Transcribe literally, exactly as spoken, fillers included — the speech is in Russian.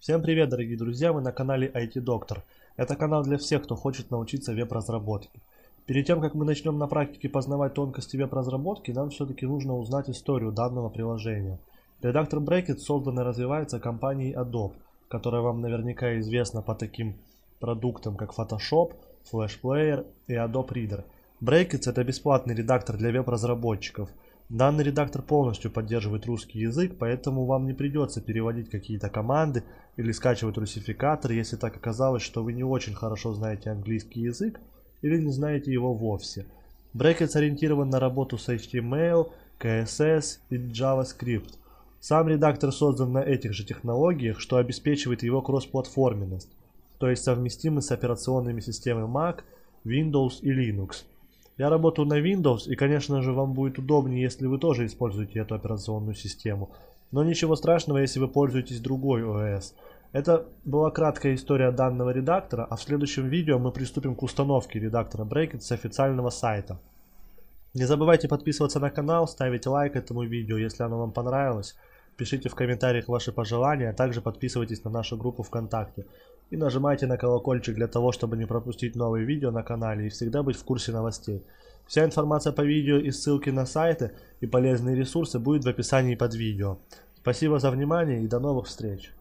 Всем привет, дорогие друзья, вы на канале ай ти доктор. Это канал для всех, кто хочет научиться веб-разработке. Перед тем, как мы начнем на практике познавать тонкости веб-разработки, нам все-таки нужно узнать историю данного приложения. Редактор Bracket создан и развивается компанией Adobe, которая вам наверняка известна по таким продуктам, как Photoshop, Flash Player и Adobe Reader. Bracket — это бесплатный редактор для веб-разработчиков. Данный редактор полностью поддерживает русский язык, поэтому вам не придется переводить какие-то команды или скачивать русификатор, если так оказалось, что вы не очень хорошо знаете английский язык или не знаете его вовсе. Bracket ориентирован на работу с эйч ти эм эл, си эс эс и JavaScript. Сам редактор создан на этих же технологиях, что обеспечивает его кроссплатформенность, то есть совместимость с операционными системами Mac, Windows и Linux. Я работаю на Windows, и, конечно же, вам будет удобнее, если вы тоже используете эту операционную систему. Но ничего страшного, если вы пользуетесь другой о эс. Это была краткая история данного редактора, а в следующем видео мы приступим к установке редактора Bracket с официального сайта. Не забывайте подписываться на канал, ставить лайк этому видео, если оно вам понравилось. Пишите в комментариях ваши пожелания, а также подписывайтесь на нашу группу ВКонтакте. И нажимайте на колокольчик для того, чтобы не пропустить новые видео на канале и всегда быть в курсе новостей. Вся информация по видео и ссылки на сайты и полезные ресурсы будет в описании под видео. Спасибо за внимание и до новых встреч!